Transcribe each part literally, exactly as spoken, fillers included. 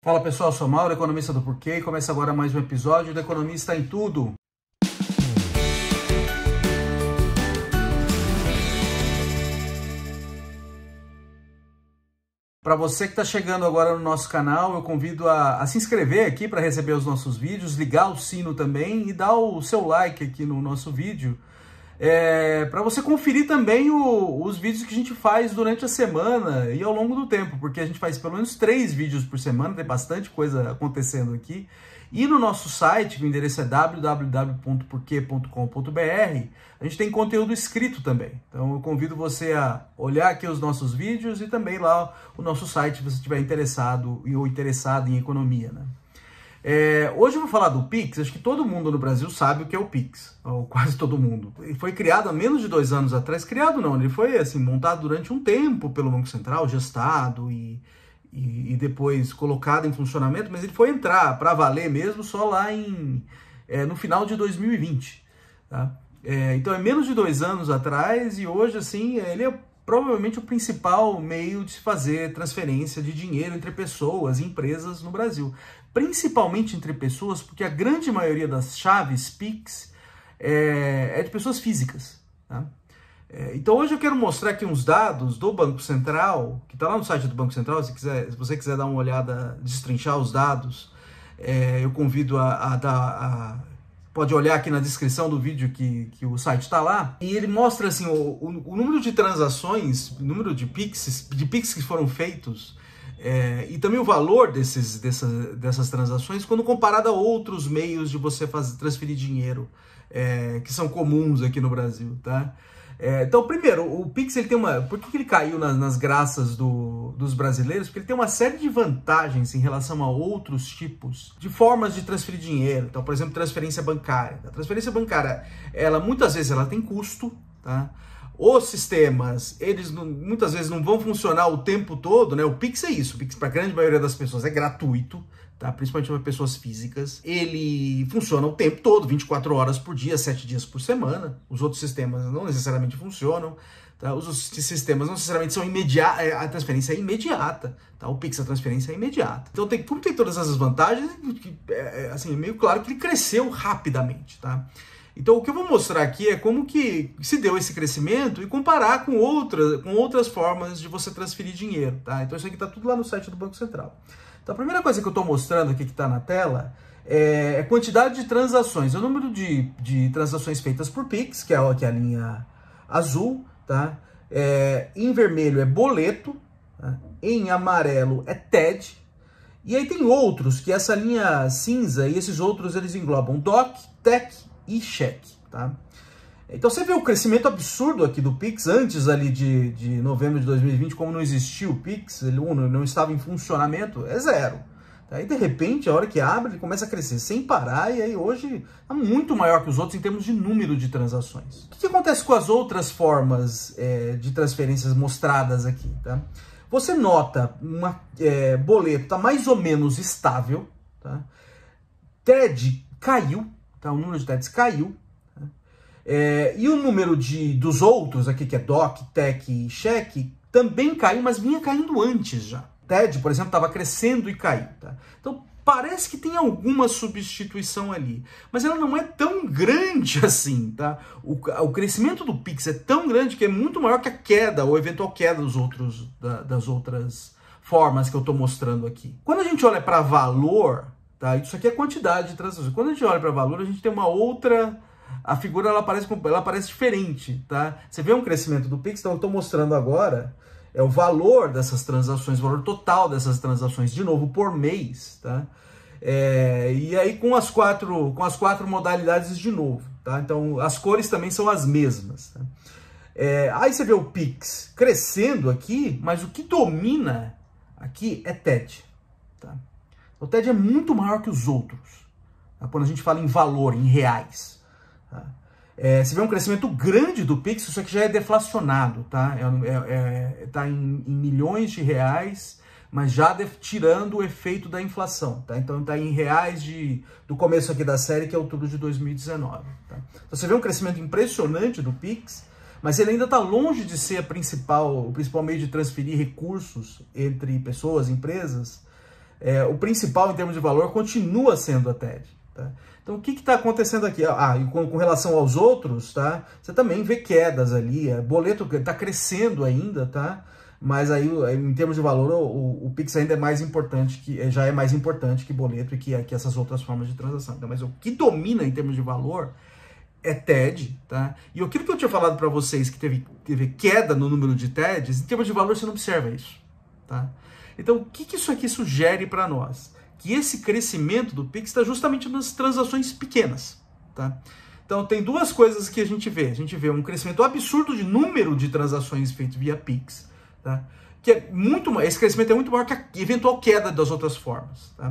Fala pessoal, eu sou Mauro, economista do Porquê, e começa agora mais um episódio do Economista em Tudo. Para você que está chegando agora no nosso canal, eu convido a, a se inscrever aqui para receber os nossos vídeos, ligar o sino também e dar o seu like aqui no nosso vídeo. É, para você conferir também o, os vídeos que a gente faz durante a semana e ao longo do tempo, porque a gente faz pelo menos três vídeos por semana, tem bastante coisa acontecendo aqui. E no nosso site, o endereço é w w w ponto porquê ponto com ponto b r, a gente tem conteúdo escrito também. Então eu convido você a olhar aqui os nossos vídeos e também lá o nosso site, se você estiver interessado ou interessado em economia, né? É, hoje eu vou falar do Pix. Acho que todo mundo no Brasil sabe o que é o Pix, ou quase todo mundo. Ele foi criado há menos de dois anos atrás. Criado não, ele foi assim, montado durante um tempo pelo Banco Central, gestado e, e, e depois colocado em funcionamento, mas ele foi entrar para valer mesmo só lá em, é, no final de dois mil e vinte. Tá? É, então é menos de dois anos atrás e hoje assim ele é provavelmente o principal meio de se fazer transferência de dinheiro entre pessoas e empresas no Brasil. Principalmente entre pessoas, porque a grande maioria das chaves Pix é, é de pessoas físicas. Tá? É, então hoje eu quero mostrar aqui uns dados do Banco Central, que está lá no site do Banco Central. Se, quiser, se você quiser dar uma olhada, destrinchar os dados, é, eu convido a, a dar... A, pode olhar aqui na descrição do vídeo que, que o site está lá. E ele mostra assim, o, o, o número de transações, o número de Pix, de Pix que foram feitos, É, e também o valor desses, dessas, dessas transações quando comparado a outros meios de você fazer, transferir dinheiro, é, que são comuns aqui no Brasil, tá? É, então, primeiro, o Pix, ele tem uma... Por que ele caiu nas, nas graças do, dos brasileiros? Porque ele tem uma série de vantagens em relação a outros tipos de formas de transferir dinheiro. Então, por exemplo, transferência bancária. A transferência bancária, ela muitas vezes ela tem custo, tá? Os sistemas, eles não, muitas vezes não vão funcionar o tempo todo, né? O Pix é isso, o Pix para a grande maioria das pessoas é gratuito, tá? Principalmente para pessoas físicas. Ele funciona o tempo todo, vinte e quatro horas por dia, sete dias por semana. Os outros sistemas não necessariamente funcionam, tá? Os outros sistemas não necessariamente são imediatos, a transferência é imediata, tá? O Pix, a transferência é imediata. Então, tem, como tem todas essas vantagens, é, assim, é meio claro que ele cresceu rapidamente, tá? Então, o que eu vou mostrar aqui é como que se deu esse crescimento e comparar com, outra, com outras formas de você transferir dinheiro, tá? Então, isso aqui está tudo lá no site do Banco Central. Então, a primeira coisa que eu estou mostrando aqui que está na tela é a quantidade de transações, o número de, de transações feitas por Pix, que é a, que é a linha azul, tá? É, em vermelho é boleto, tá? Em amarelo é T E D, e aí tem outros, que essa linha cinza, e esses outros eles englobam D O C, T E C, e cheque, tá? Então você vê o crescimento absurdo aqui do Pix, antes ali de, de novembro de dois mil e vinte, como não existia o Pix, ele não estava em funcionamento, é zero. Aí de repente, a hora que abre, ele começa a crescer sem parar, e aí hoje é muito maior que os outros em termos de número de transações. O que, que acontece com as outras formas é, de transferências mostradas aqui, tá? Você nota, uma é, boleto está mais ou menos estável, tá? T E D caiu, tá? O número de T E Ds caiu, tá? É, e o número de, dos outros aqui, que é D O C, T E C e cheque, também caiu, mas vinha caindo antes já. T E D, por exemplo, estava crescendo e caiu, tá? Então parece que tem alguma substituição ali, mas ela não é tão grande assim, tá? O, o crescimento do Pix é tão grande que é muito maior que a queda, ou eventual queda dos outros, da, das outras formas que eu estou mostrando aqui. Quando a gente olha para valor, tá? Isso aqui é quantidade de transações. Quando a gente olha para valor, a gente tem uma outra... A figura ela aparece, ela aparece diferente, tá? Você vê um crescimento do Pix, então eu estou mostrando agora é o valor dessas transações, o valor total dessas transações, de novo, por mês, tá? É, e aí com as, quatro, com as quatro modalidades de novo, tá? Então as cores também são as mesmas, tá? É, aí você vê o Pix crescendo aqui, mas o que domina aqui é T E D, tá? O T E D é muito maior que os outros, tá? Quando a gente fala em valor, em reais, tá? É, você vê um crescimento grande do Pix, isso aqui já é deflacionado, tá? É, é, é, tá em, em milhões de reais, mas já de, tirando o efeito da inflação, tá? Então tá em reais de, do começo aqui da série, que é outubro de dois mil e dezenove, tá? Então você vê um crescimento impressionante do Pix, mas ele ainda está longe de ser a principal, o principal meio de transferir recursos entre pessoas, empresas, é, o principal em termos de valor continua sendo a T E D. Tá? Então, o que está acontecendo aqui? Ah, e com, com relação aos outros, tá? Você também vê quedas ali, o boleto está crescendo ainda, tá? Mas aí, em termos de valor, o, o Pix ainda é mais importante, que já é mais importante que boleto e que, que essas outras formas de transação. Então, mas o que domina em termos de valor é T E D, tá? E aquilo que eu tinha falado para vocês, que teve, teve queda no número de T E Ds, em termos de valor você não observa isso, tá? Então, o que, que isso aqui sugere para nós? Que esse crescimento do Pix está justamente nas transações pequenas, tá? Então, tem duas coisas que a gente vê. A gente vê um crescimento absurdo de número de transações feitas via Pix, tá? Que é muito, esse crescimento é muito maior que a eventual queda das outras formas, tá?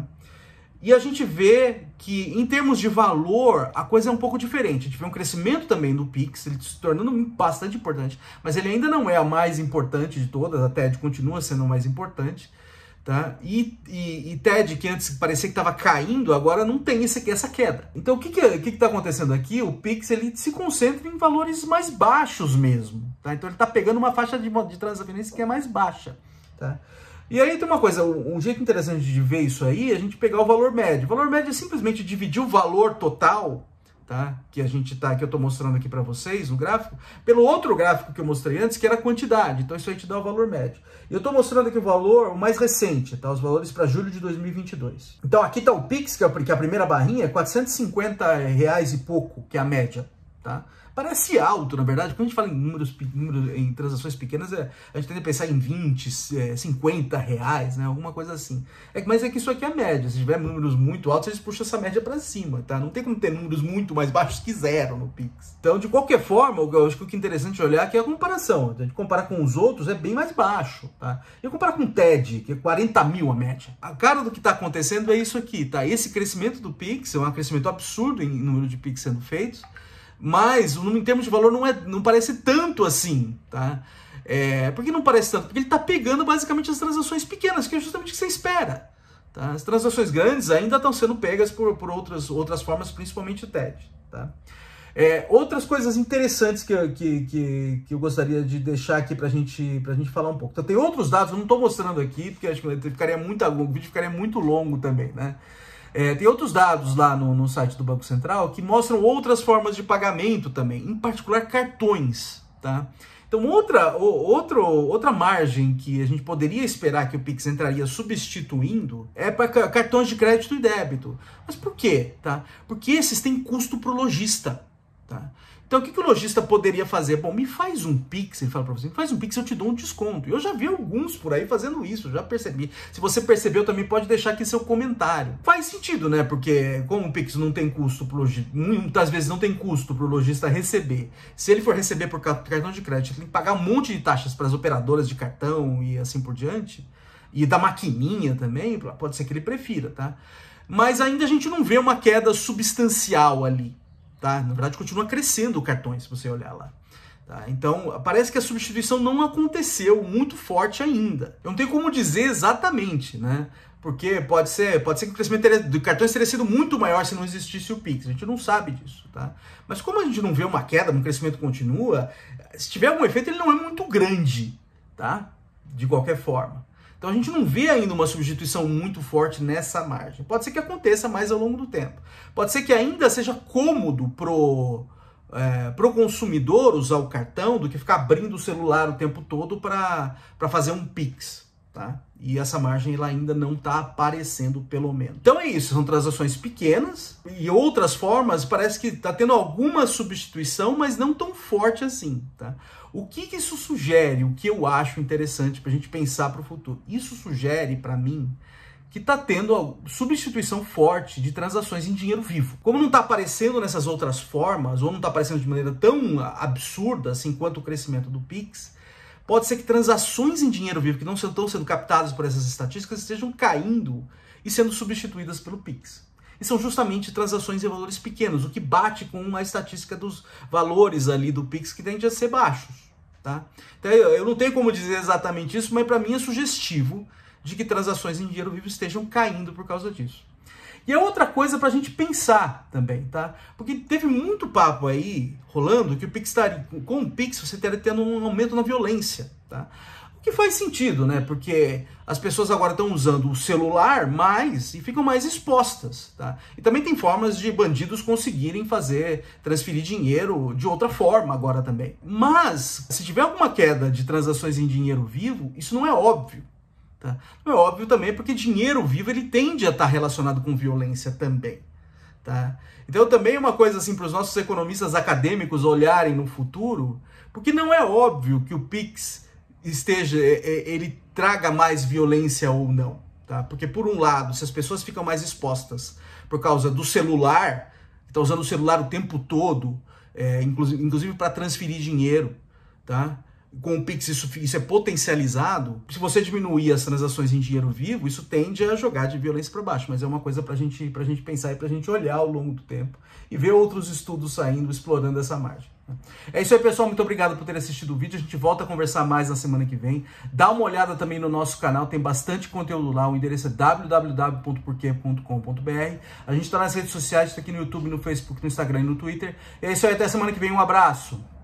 E a gente vê que, em termos de valor, a coisa é um pouco diferente. A gente vê um crescimento também do Pix, ele se tornando bastante importante, mas ele ainda não é a mais importante de todas, a T E D continua sendo a mais importante, tá? E, e, e T E D, que antes parecia que estava caindo, agora não tem esse, essa queda. Então, o que que que está acontecendo aqui? O Pix ele se concentra em valores mais baixos mesmo, tá? Então, ele está pegando uma faixa de, de transferência que é mais baixa, tá? E aí tem uma coisa, um jeito interessante de ver isso aí é a gente pegar o valor médio. O valor médio é simplesmente dividir o valor total, tá? Que a gente tá, que eu estou mostrando aqui para vocês, o gráfico, pelo outro gráfico que eu mostrei antes, que era a quantidade. Então isso aí te dá o valor médio. E eu estou mostrando aqui o valor o mais recente, tá? Os valores para julho de dois mil e vinte e dois. Então aqui está o Pix, que é a primeira barrinha, é quatrocentos e cinquenta reais e pouco, que é a média, tá? Parece alto, na verdade. Quando a gente fala em números, números em transações pequenas, é, a gente tende a pensar em vinte, cinquenta reais, né? Alguma coisa assim. É, mas é que isso aqui é a média. Se tiver números muito altos, eles puxam essa média para cima, tá? Não tem como ter números muito mais baixos que zero no Pix. Então, de qualquer forma, eu acho que o que é interessante olhar aqui é a comparação. A gente comparar com os outros é bem mais baixo, tá? E eu comparar com o T E D, que é quarenta mil a média. A cara do que está acontecendo é isso aqui, tá? Esse crescimento do Pix é um crescimento absurdo em número de Pix sendo feitos, mas em termos de valor não, é, não parece tanto assim, tá? É, por que não parece tanto? Porque ele está pegando basicamente as transações pequenas, que é justamente o que você espera, tá? As transações grandes ainda estão sendo pegas por, por outras, outras formas, principalmente o T E D, tá? É, outras coisas interessantes que, eu, que, que, que eu gostaria de deixar aqui para gente, a gente falar um pouco. Então, tem outros dados, eu não estou mostrando aqui, porque acho que ficaria muito, o vídeo ficaria muito longo também, né? É, tem outros dados lá no, no site do Banco Central que mostram outras formas de pagamento também, em particular cartões, tá? Então, outra, outro, outra margem que a gente poderia esperar que o Pix entraria substituindo é para cartões de crédito e débito. Mas por quê? Tá? Porque esses têm custo para o lojista, tá? Então, o que, que o lojista poderia fazer? Bom, me faz um Pix, ele fala para você, me faz um Pix, eu te dou um desconto. Eu já vi alguns por aí fazendo isso, já percebi. Se você percebeu, também pode deixar aqui seu comentário. Faz sentido, né? Porque como o Pix não tem custo pro lojista, muitas vezes não tem custo para o lojista receber. Se ele for receber por cartão de crédito, ele tem que pagar um monte de taxas para as operadoras de cartão e assim por diante. E da maquininha também, pode ser que ele prefira, tá? Mas ainda a gente não vê uma queda substancial ali. Tá? Na verdade, continua crescendo o cartão, se você olhar lá. Tá? Então, parece que a substituição não aconteceu muito forte ainda. Eu não tenho como dizer exatamente, né? Porque pode ser, pode ser que o crescimento do cartões teria sido muito maior se não existisse o Pix. A gente não sabe disso, tá? Mas como a gente não vê uma queda, um crescimento continua, se tiver algum efeito, ele não é muito grande, tá? De qualquer forma. Então a gente não vê ainda uma substituição muito forte nessa margem. Pode ser que aconteça mais ao longo do tempo. Pode ser que ainda seja cômodo pro, é, pro consumidor usar o cartão do que ficar abrindo o celular o tempo todo para fazer um Pix, tá? E essa margem ela ainda não está aparecendo, pelo menos. Então é isso, são transações pequenas e outras formas parece que está tendo alguma substituição, mas não tão forte assim, tá? O que, que isso sugere? O que eu acho interessante para a gente pensar para o futuro? Isso sugere para mim que está tendo substituição forte de transações em dinheiro vivo. Como não está aparecendo nessas outras formas, ou não está aparecendo de maneira tão absurda assim quanto o crescimento do Pix, pode ser que transações em dinheiro vivo que não estão sendo captadas por essas estatísticas estejam caindo e sendo substituídas pelo Pix. E são justamente transações em valores pequenos, o que bate com a estatística dos valores ali do Pix que tende a ser baixos, tá? Então eu não tenho como dizer exatamente isso, mas para mim é sugestivo de que transações em dinheiro vivo estejam caindo por causa disso. E é outra coisa para a gente pensar também, tá? Porque teve muito papo aí rolando que o Pix estaria, com o Pix você estaria tendo um aumento na violência, tá? O Que faz sentido, né? Porque as pessoas agora estão usando o celular mais e ficam mais expostas, tá? E também tem formas de bandidos conseguirem fazer, transferir dinheiro de outra forma agora também. Mas, se tiver alguma queda de transações em dinheiro vivo, isso não é óbvio, tá? Não é óbvio também porque dinheiro vivo ele tende a estar relacionado com violência também, tá? Então também é uma coisa assim para os nossos economistas acadêmicos olharem no futuro, porque não é óbvio que o Pix esteja, ele traga mais violência ou não, tá? Porque por um lado, se as pessoas ficam mais expostas por causa do celular, está usando o celular o tempo todo, é, inclusive, inclusive para transferir dinheiro, tá? Com o Pix isso, isso é potencializado. Se você diminuir as transações em dinheiro vivo, isso tende a jogar de violência para baixo, mas é uma coisa para gente, a gente pensar e para a gente olhar ao longo do tempo e ver outros estudos saindo, explorando essa margem. É isso aí, pessoal. Muito obrigado por ter assistido o vídeo. A gente volta a conversar mais na semana que vem. Dá uma olhada também no nosso canal, tem bastante conteúdo lá. O endereço é w w w ponto porquê ponto com ponto b r. A gente está nas redes sociais, está aqui no YouTube, no Facebook, no Instagram e no Twitter. É isso aí, até semana que vem. Um abraço.